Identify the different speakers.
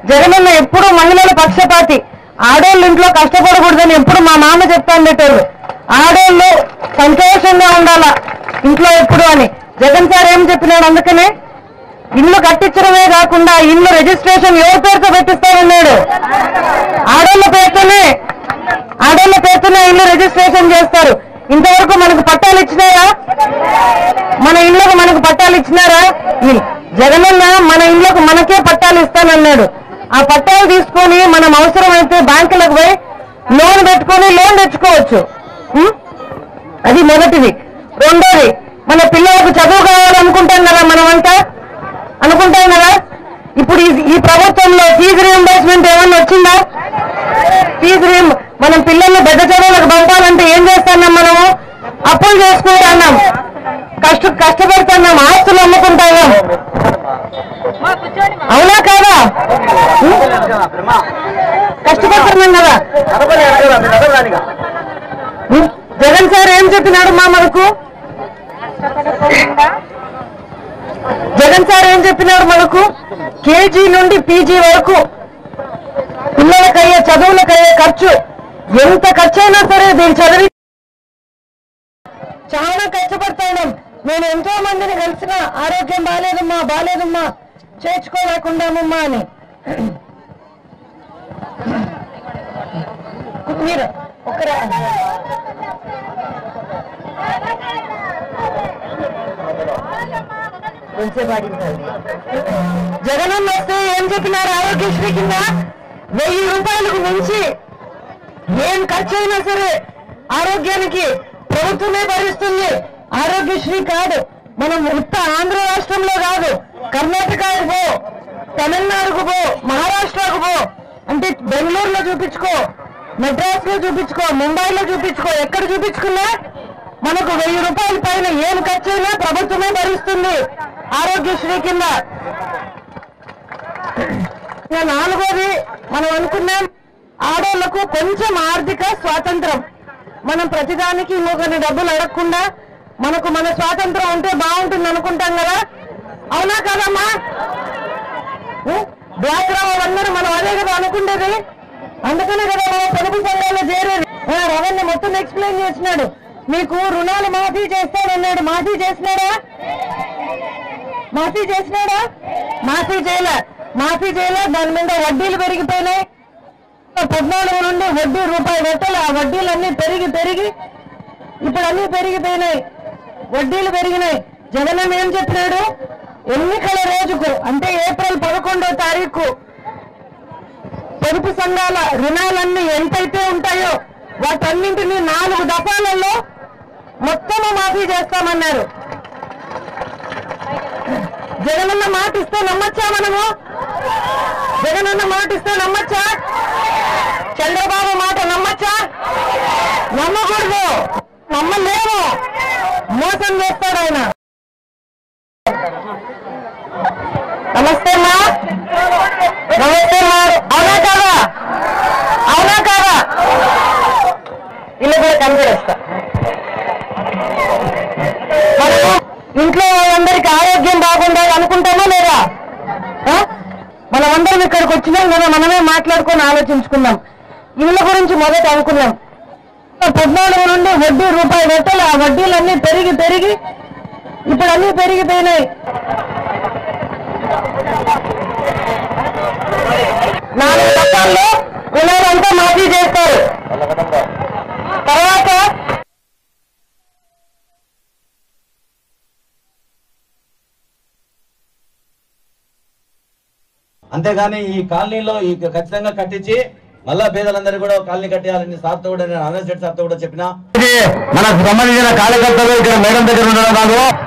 Speaker 1: జగనన్న ఎప్పుడు మహిళల పక్షపాతి, ఆడోళ్ళు ఇంట్లో కష్టపడకూడదని ఎప్పుడు మా మామ చెప్తాను పెట్టారు. ఆడోళ్ళు సంతోషంగా ఉండాలా ఇంట్లో ఎప్పుడు అని జగన్ సార్ ఏం చెప్పినాడు. అందుకనే ఇల్లు కట్టించడమే కాకుండా ఇల్లు రిజిస్ట్రేషన్ ఎవరి పేరుతో పెట్టిస్తానన్నాడు. ఆడోళ్ళ పేరుతోనే ఇల్లు రిజిస్ట్రేషన్ చేస్తారు. ఇంతవరకు మనకు పట్టాలు ఇచ్చినారా? మన ఇళ్లకు మనకు పట్టాలు ఇచ్చినారా? జగనన్న మన ఇళ్లకు మనకే పట్టాలు ఇస్తానన్నాడు. ఆ పట్టాలు తీసుకొని మనం అవసరమైతే బ్యాంకులకు పోయి లోన్ పెట్టుకొని లోన్ తెచ్చుకోవచ్చు. అది మొదటిది. రెండోది, మన పిల్లలకు చదువు కావాలనుకుంటాం కదా, మనమంతా అనుకుంటాం కదా. ఇప్పుడు ఈ ప్రభుత్వంలో ఫీజు రీయింబర్స్మెంట్ ఏమన్నా వచ్చిందా? మనం పిల్లల్ని పెద్ద చదువులకు పంపాలంటే ఏం చేస్తున్నాం? మనము అప్పులు చేసుకుంటున్నాం, కష్టపడుతున్నాం, ఆస్తులు అమ్ముకుంటున్నాం. అవునా కాదా? కష్టపడుతున్నాం కదా. జగన్ సార్ ఏం చెప్పినాడు మనకు? జగన్ సార్ ఏం చెప్పినాడు మనకు? కేజీ నుండి పీజీ వరకు పిల్లలకయ్యే చదువులకయ్యే ఖర్చు ఎంత ఖర్చు అయినా సరే దీన్ని చదివి చాలా కష్టపడతాం. నేను ఎంతో మందిని కలిసిన ఆరోగ్యం బాలేదమ్మా చేర్చుకోలేకుండామమ్మా అని. మీరు ఒకరా జగనన్న వస్తే ఏం చెప్పినారు? ఆరోగ్యశ్రీ కింద 1000 రూపాయలకు మించి ఏం ఖర్చు అయినా సరే ఆరోగ్యానికి ప్రభుత్వమే భరిస్తుంది. ఆరోగ్యశ్రీ కాదు, మనం ఉత్త ఆంధ్ర రాష్ట్రంలో కాదు, కర్ణాటకకు పో, తమిళనాడుకు పో, మహారాష్ట్రకు పో, అంటే బెంగళూరులో చూపించుకో, మెడ్రాస్ లో చూపించుకో, ముంబైలో చూపించుకో, ఎక్కడ చూపించుకున్నా మనకు 1000 రూపాయల పైన ఏం ఖర్చు అయినా ప్రభుత్వమే భరిస్తుంది ఆరోగ్యశ్రీ కింద. నాలుగోది, మనం అనుకున్నాం ఆడోళ్లకు కొంచెం ఆర్థిక స్వాతంత్రం. మనం ప్రతిదానికి ఇంకొకరిని డబ్బులు అడగకుండా మనకు మన స్వాతంత్రం ఉంటే బాగుంటుంది అనుకుంటాం కదా. అవునా కదమ్మా? డ్వాక్రా వాళ్ళందరూ మనం అదే కదా అనుకుంటేది. అందుకనే కదా మనం పొదుపు సంఘాల్లో చేరేది. రవణ్య మొత్తం ఎక్స్ప్లెయిన్ చేసినాడు. మీకు రుణాలు మాఫీ చేస్తానన్నాడు. మాఫీ చేసినాడా? మాఫీ చేయలే. దాని మీద వడ్డీలు పెరిగిపోయినాయి. 14 నుండి వడ్డీ రూపాయి పెట్టాలి. ఆ వడ్డీలన్నీ పెరిగి ఇప్పుడు అన్ని పెరిగిపోయినాయి, వడ్డీలు పెరిగినాయి. జగన్ ఏం చెప్పినాడు? ఎన్నికల రోజుకు అంటే ఏప్రిల్ 11వ తారీఖు పొదుపు సంఘాల రుణాలన్నీ ఎంతైతే ఉంటాయో వాటన్నింటినీ 4 దఫాలలో మొత్తము మాఫీ చేస్తామన్నారు. జగనన్న మాట ఇస్తే నమ్మచ్చా? మనము జగనన్న మాట ఇస్తే నమ్మచ్చా? చంద్రబాబు మాట నమ్మచ్చా? నమ్మకూడదు, నమ్మలేము. మోసం చేస్తాడు ఆయన. నమస్తే మా. అవునా కాదా? ఇల్లు కూడా కనిపిస్తా. ఇంట్లో వాళ్ళందరికీ ఆరోగ్యం బాగుండాలి అనుకుంటామా లేదా? మనమందరం ఇక్కడికి వచ్చినాం కదా, మనమే మాట్లాడుకొని ఆలోచించుకున్నాం. ఇళ్ళ గురించి మొదట అనుకున్నాం. 14 నుండి వడ్డీ రూపాయి పెట్టాలి. ఆ వడ్డీలన్నీ పెరిగి ఇప్పుడు అన్నీ పెరిగిపోయినాయి. 4 దఫాల్లో రుణాలంతా మాఫీ చేస్తారు. తర్వాత
Speaker 2: అంతేగాని ఈ కాలనీలో ఈ ఖచ్చితంగా కట్టించి మళ్ళా పేదలందరూ కూడా కాలనీ కట్టేయాలని సార్తో కూడా నేను అనంత్ సార్తో కూడా చెప్పినా. మనకు సంబంధించిన కార్యకర్తలు ఇక్కడ మేడం దగ్గర ఉండడం కాదు,